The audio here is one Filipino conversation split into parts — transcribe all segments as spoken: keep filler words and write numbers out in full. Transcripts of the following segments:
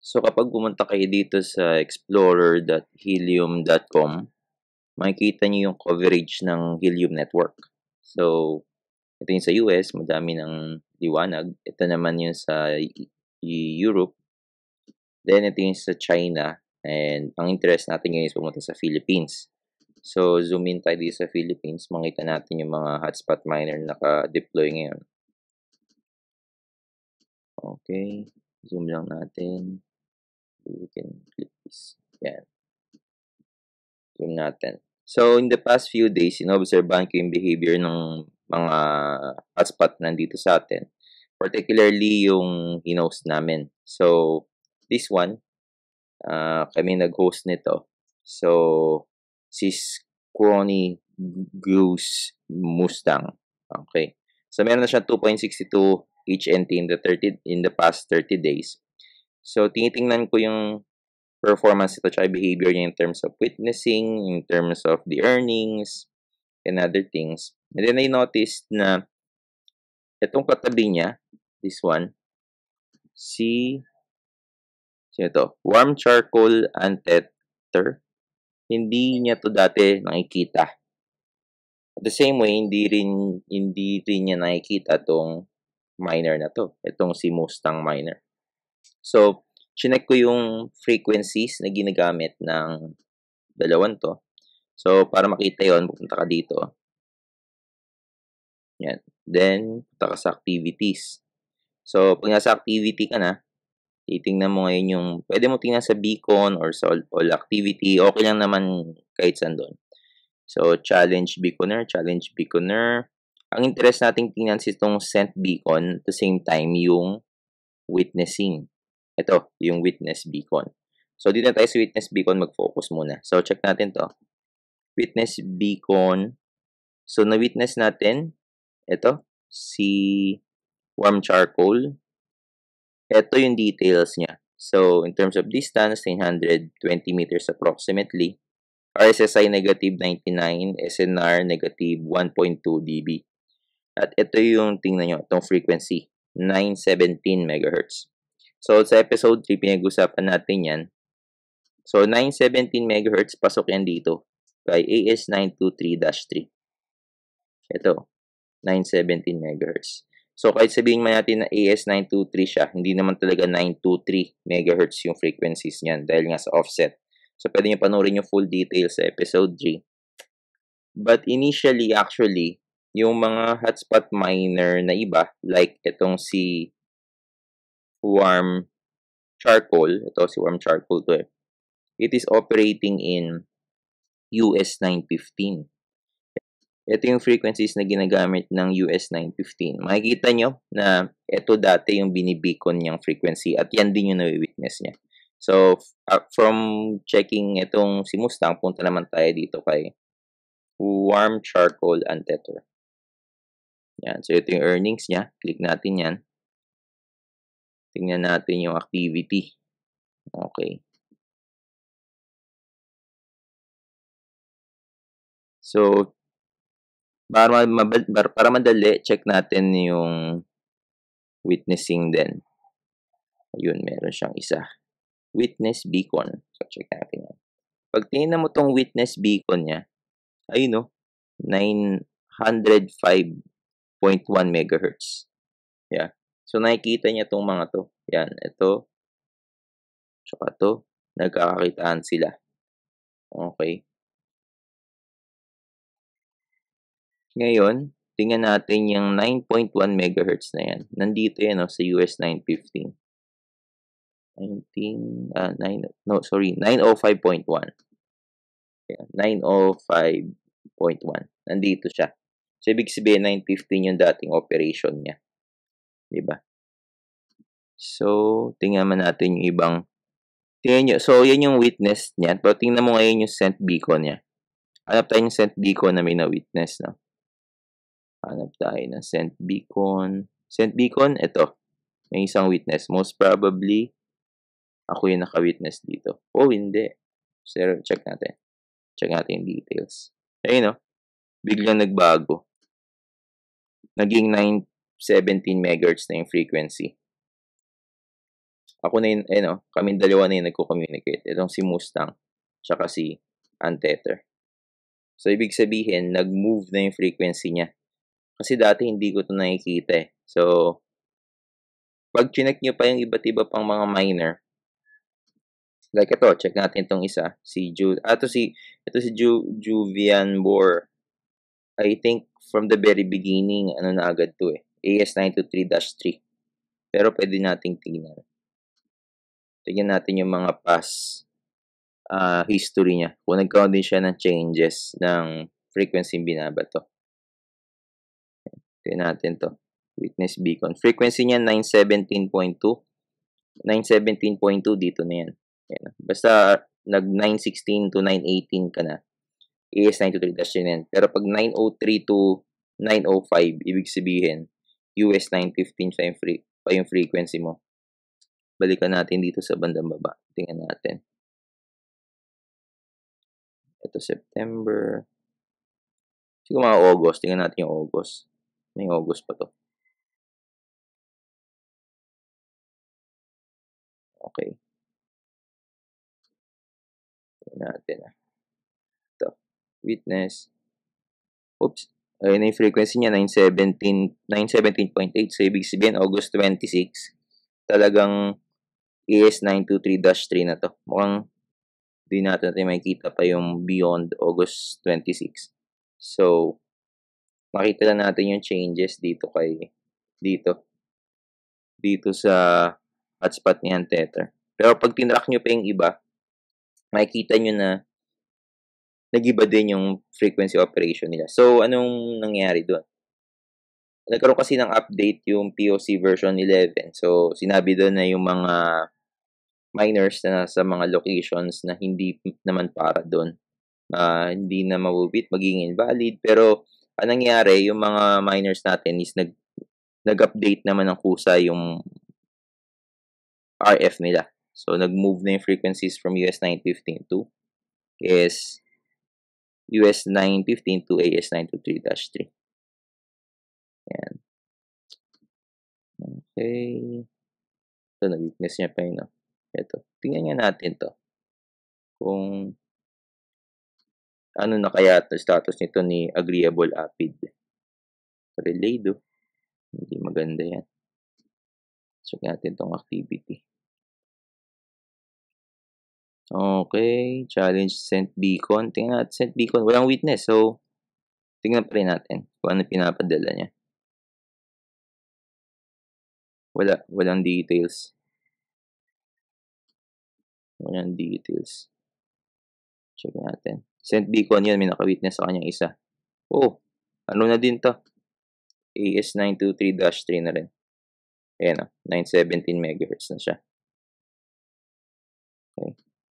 So kapag pumunta kayo dito sa explorer dot helium dot com, makikita niyo yung coverage ng Helium Network. So, ito yung sa U S, madami ng liwanag. Ito naman yung sa Europe. Then, ito yung sa China. And ang interest natin ngayon is pumunta sa Philippines. So, zoom in tayo dito sa Philippines. Makita natin yung mga hotspot miner na naka-deploy ngayon. Okay. Zoom lang natin. We can click this. Yan. Zoom natin. So, in the past few days, inobserbahan ko yung behavior ng mga hotspot nandito sa atin. Particularly yung in-host namin. So, this one, uh, kami nag-host nito. So, si Scrawny Goose Mustang. Okay. So, meron na siya two point six two H N T in the thirty in the past thirty days. So, tinitingnan ko yung performance ito tsaka behavior niya in terms of witnessing, in terms of the earnings, and other things. And then I noticed na itong katabi niya, this one, si, sino to? Warm Charcoal Antether. Hindi niya to dati nakikita. At the same way, hindi rin, hindi rin niya nakikita tong miner na to. Itong si Mustang miner. So, chinek ko yung frequencies na ginagamit ng dalawan to. So, para makita yon, pupunta ka dito. Yan. Then, punta ka sa activities. So, pag nasa activity ka na, titingnan mo ngayon yung, pwede mo tingnan sa beacon or sa all, all activity. Okay lang naman kahit saan doon. So, challenge beaconer, challenge beaconer. Ang interest nating tingnan is itong sent beacon at the same time yung witnessing. Ito, yung witness beacon. So, dito na tayo sa witness beacon, mag-focus muna. So, check natin to. Witness beacon. So, na-witness natin, ito, si Warm Charcoal. Ito yung details niya. So, in terms of distance, nine hundred twenty meters approximately. R S S I negative ninety-nine, S N R negative one point two D B. At ito yung, tingnan nyo, itong frequency, nine seventeen megahertz. So, sa episode three, pinag-usapan natin yan. So, nine seventeen megahertz, pasok yan dito kay A S nine twenty-three dash three. Ito, nine seventeen megahertz. So, kahit sabihin man natin na A S nine twenty-three siya, hindi naman talaga nine twenty-three megahertz yung frequencies niyan dahil nga sa offset. So, pwede nyo panoorin yung full details sa episode three. But initially, actually, yung mga hotspot miner na iba, like itong si Warm Charcoal, ito si Warm Charcoal to eh, it is operating in U S nine fifteen. Ito yung frequencies na ginagamit ng U S nine fifteen. Makikita nyo na ito dati yung binibicon niyang frequency at yan din yung na-witness niya. So, uh, from checking itong si Mustang, punta naman tayo dito kay Warm Charcoal Antether. Yan. So, ito yung earnings niya. Click natin yan. Tingnan natin yung activity. Okay. So, para, para madali, check natin yung witnessing din. Ayun, meron siyang isa. Witness beacon. So, check natin yan. Pag tingnan mo tong witness beacon niya, ayun no, nine hundred five point one megahertz. Yeah. So, nakikita niya tong mga to. Yan, ito. Tsaka to. Nagkakakitaan sila. Okay. Ngayon, tingnan natin yung nine point one megahertz na yan. Nandito yan no, sa U S nine fifteen. nineteen, ah, nine, no, sorry, nine oh five point one. Yeah, nine oh five point one. Nandito siya. So, ibig sabihin, nine fifteen yung dating operation niya. Diba? So, tingnan man natin yung ibang, tingnan nyo, so, yan yung witness niya. Pero tingnan mo ngayon yung sent beacon niya. Hanap tayo yung sent beacon na may na-witness, no? Hanap tayo ng sent beacon. Sent beacon, ito. May isang witness. Most probably, ako yung naka-witness dito. Oh, hindi. So, check natin. Check natin yung details. Ayun, no? Biglang nagbago. Naging nine seventeen megahertz na yung frequency. ako na yun, eh no, kaming dalawa na yung nagko-communicate. Itong si Mustang, tsaka si Untether. So, ibig sabihin, nag-move na yung frequency niya. Kasi dati hindi ko ito nakikita eh. So, pag chinek nyo pa yung iba't iba pang mga miner, like ito, check natin itong isa. Si Ju, ah, ito si, ito si Ju, Juvian Bohr. I think from the very beginning, ano na agad to eh. A S nine two three dash three. Pero pwede nating tingnan. Tingnan natin yung mga past uh, history niya. Kung nagkaroon din siya ng changes ng frequency binabato. Tingnan natin to. Witness beacon. Frequency niya nine seventeen point two. nine seventeen point two dito na yan. Yan. Basta nag nine sixteen to nine eighteen ka na. A S nine two three dash yan. Pero pag nine oh three to nine oh five, ibig sabihin, U S nine fifteen pa yung, free, pa yung frequency mo. Balikan natin dito sa bandang baba. Tingnan natin. Ito September. Siguro mga August. Tingnan natin yung August. May August pa to. Okay. Tingnan natin. Ito. Witness. Oops. Ayun na yung frequency niya. nine seventeen point eight. So, ibig sabihin, August twenty-six. Talagang A S nine two three dash three na to. Mukhang di natin natin makikita pa yung beyond August twenty-six. So, makita lang natin yung changes dito kay dito. Dito sa hotspot ni Untether. Pero pag tinrack nyo pa yung iba, makikita nyo na nag-iba din yung frequency operation nila. So, anong nangyari doon? Nagkaroon kasi ng update yung P O C version eleven. So, sinabi doon na yung mga miners na sa mga locations na hindi naman para doon. Uh, hindi na mabubit, magiging invalid. Pero, anong nangyari, yung mga miners natin is nag, nag-update naman ng kusa yung R F nila. So, nag-move na yung frequencies from U S nine fifteen to is U S nine fifteen to A S nine two three dash three. Ayan. Okay. Ito, na-witness niya pa yun. No? Ito. Tingnan nga natin to. Kung ano na kaya ito, status nito ni Agreeable Apid. Relayed, oh. Hindi maganda yan. Check natin tong activity. Okay. Challenge sent beacon. Tingnan natin sent beacon. Walang witness. So, tingnan pa rin natin kung ano pinapadala niya. Wala. Walang details. Walang details. Check natin. Sent beacon yun. May naka-witness sa kanyang isa. Oh. Ano na din to? A S nine two three dash three na rin. Ayan o. nine seventeen megahertz na siya. Okay.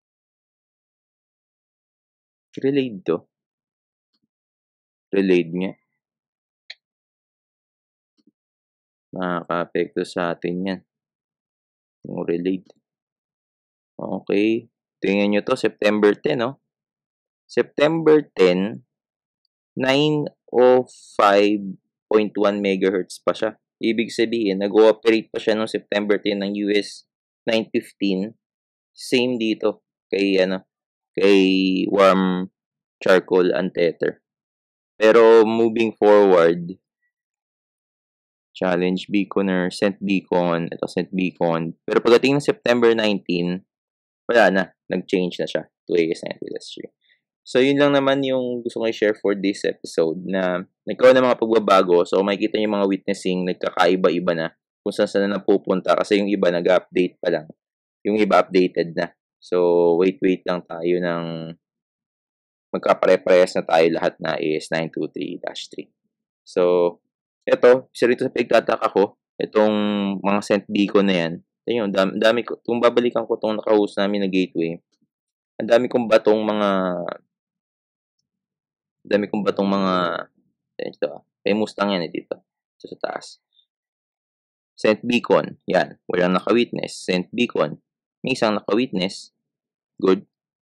Relayed to. Relayed niya. Nakaka-apekto sa atin yan. Yung relayed. Okay. Tingnan nyo to. September ten, no? September ten, nine oh five point one megahertz pa siya. Ibig sabihin, nag-ooperate pa siya noong September ten ng U S nine fifteen. Same dito kay ano, kay warm charcoal Untether. Pero moving forward, challenge beaconer, sent beacon, ito sent beacon. Pero pagdating ng September nineteen, wala na, nag-change na siya to A S nine two dash three. So, yun lang naman yung gusto ko i-share for this episode na nagkaroon ng mga pagbabago. So, makikita nyo yung mga witnessing, nagkakaiba-iba na kung saan saan na napupunta kasi yung iba nag-update pa lang. Yung iba updated na. So, wait-wait lang tayo ng magkapare-parehas na tayo lahat na A S nine two three dash three. So, eto, isa rito sa pagtataka ko, itong mga sent beacon na yan. Yan yung, dami, dami ko, kung babalikan ko itong naka-host namin na gateway, ang dami kong batong mga dami kong batong mga ito ah. May Mustang yan eh dito. Ito sa taas. Sent beacon. Yan. Walang naka-witness. Sent beacon. May isang naka-witness. Good.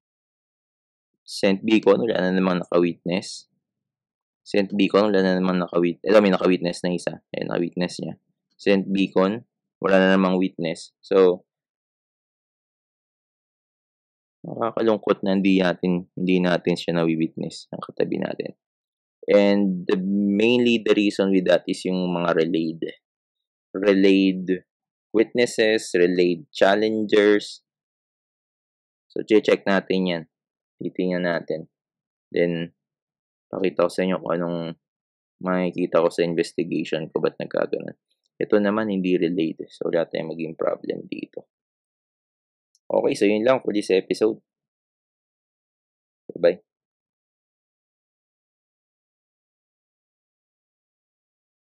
Sent beacon. Wala na namang naka-witness. Sent beacon. Wala na namang naka-witness. Ito may naka-witness na isa. Ayan, naka-witness niya. Sent beacon. Wala na namang witness. So, Nakakalungkot na hindi natin hindi natin siya nawi-witness ng katabi natin. And the mainly the reason with that is yung mga relayed relayed witnesses, relayed challengers. So, che-check natin yan. Titingnan natin. Then, pakita ko sa inyo kung anong makikita ko sa investigation ko ba't nagkaganon. Ito naman hindi relayed. So, wala tayong maging problem dito. Okay, so yun lang for this episode. Bye-bye.